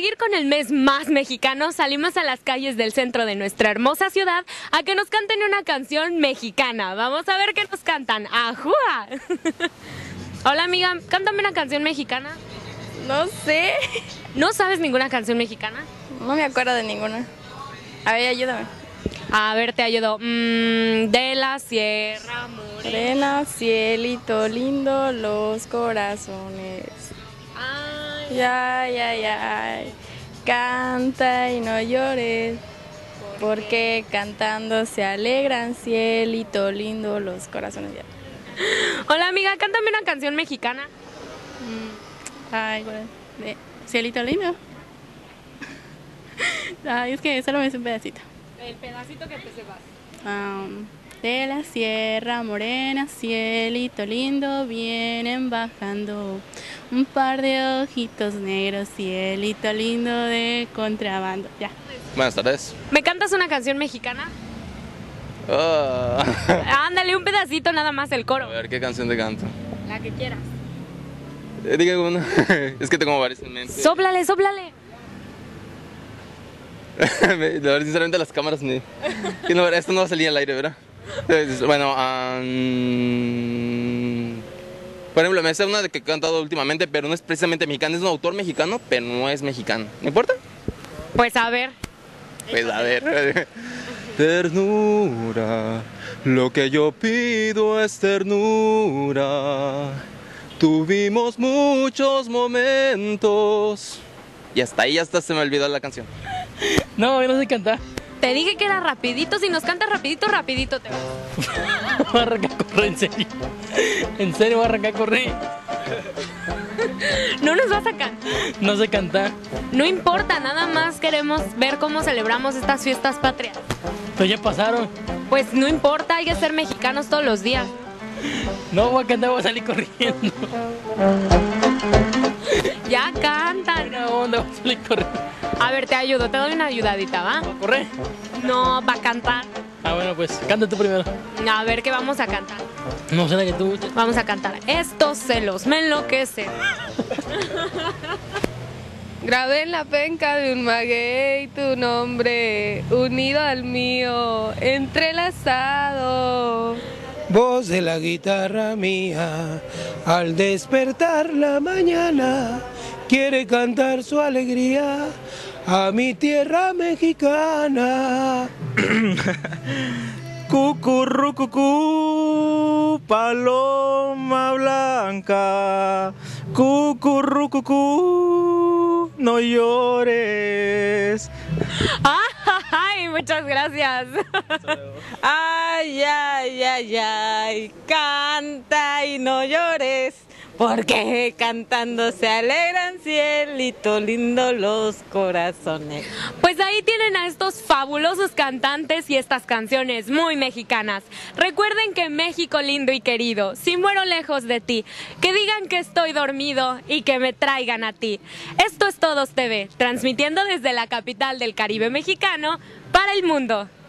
seguir con el mes más mexicano, salimos a las calles del centro de nuestra hermosa ciudad a que nos canten una canción mexicana. Vamos a ver qué nos cantan. ¡Ajúa! Hola amiga, cántame una canción mexicana. No sé. ¿No sabes ninguna canción mexicana? No me acuerdo de ninguna. A ver, ayúdame. A ver, te ayudo. De la Sierra Morena. Morena, cielito lindo, los corazones. Ay, Ay, ay, ay. Canta y no llores. Porque cantando se alegran, cielito lindo, los corazones. Ya. hola amiga, cántame una canción mexicana. Ay, bueno, de cielito lindo. Ay, es que solo me hice un pedacito. El pedacito que te sepas. De la Sierra Morena, cielito lindo, vienen bajando un par de ojitos negros, cielito lindo de contrabando. Ya. Buenas tardes. ¿Me cantas una canción mexicana? Ah. Ándale, un pedacito nada más, el A coro. ver, ¿qué canción te canto? La que quieras. Diga una. Es que tengo varias en mente. Sóplale, sóplale. La verdad, sinceramente, las cámaras ni. Que no, esto no va a salir al aire, ¿verdad? Bueno, por ejemplo, me sé una de que he cantado últimamente, pero no es precisamente mexicana. Es un autor mexicano, pero no es mexicano. ¿No importa? Pues a ver. Pues a ver. Ternura, lo que yo pido es ternura. Tuvimos muchos momentos. Y hasta ahí, hasta se me olvidó la canción. No, yo no sé cantar. Te dije que era rapidito, si nos cantas rapidito, rapidito te vas. Voy a arrancar a correr, en serio. En serio voy a arrancar a correr. No nos vas a cantar. No sé cantar. No importa, nada más queremos ver cómo celebramos estas fiestas patrias. Pero ya pasaron. Pues no importa, hay que ser mexicanos todos los días. No voy a cantar, voy a salir corriendo. Ya cantan. Buena onda, voy a salir corriendo. A ver, te ayudo, te doy una ayudadita, ¿va? ¿Va a correr? No, va a cantar. Ah, bueno, pues canta tú primero. A ver, ¿qué vamos a cantar? No sé la que tú. Vamos a cantar. Estos celos me enloquecen. Grabé en la penca de un maguey tu nombre, unido al mío, entrelazado. Voz de la guitarra mía, al despertar la mañana, quiere cantar su alegría a mi tierra mexicana. Cucurrucucú, paloma blanca, cucurrucucú, no llores. Ay, muchas gracias. Ay, ay, ay, ay, canta y no llores, porque cantando se alegran, cielito lindo, los corazones. Pues ahí tienen a estos fabulosos cantantes y estas canciones muy mexicanas. Recuerden que México lindo y querido, si muero lejos de ti, que digan que estoy dormido y que me traigan a ti. Esto es Todos TV, transmitiendo desde la capital del Caribe mexicano para el mundo.